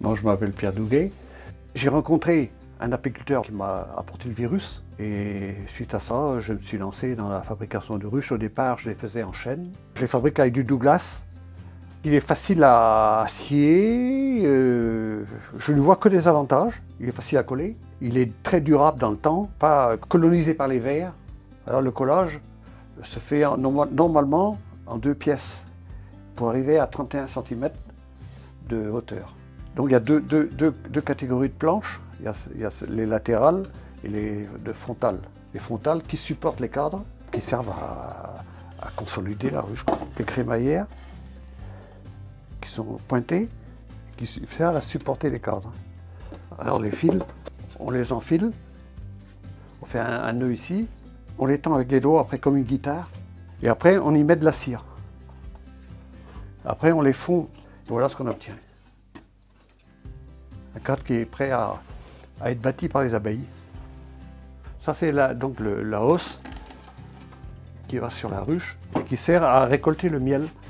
Moi, je m'appelle Pierre Douguet. J'ai rencontré un apiculteur qui m'a apporté le virus et suite à ça, je me suis lancé dans la fabrication de ruches. Au départ, je les faisais en chaîne. Je les fabrique avec du Douglas. Il est facile à scier, je ne vois que des avantages. Il est facile à coller, il est très durable dans le temps, pas colonisé par les vers. Alors le collage se fait normalement en 2 pièces pour arriver à 31 cm de hauteur. Donc il y a deux catégories de planches, il y a les latérales et les frontales. Les frontales qui supportent les cadres, qui servent à consolider la ruche. Les crémaillères qui sont pointées, qui servent à supporter les cadres. Alors les fils, on les enfile, on fait un nœud ici, on les tend avec les doigts après comme une guitare, et après on y met de la cire. Après on les fond, et voilà ce qu'on obtient. Un cadre qui est prêt à être bâti par les abeilles. Ça c'est donc la hausse qui va sur la ruche et qui sert à récolter le miel.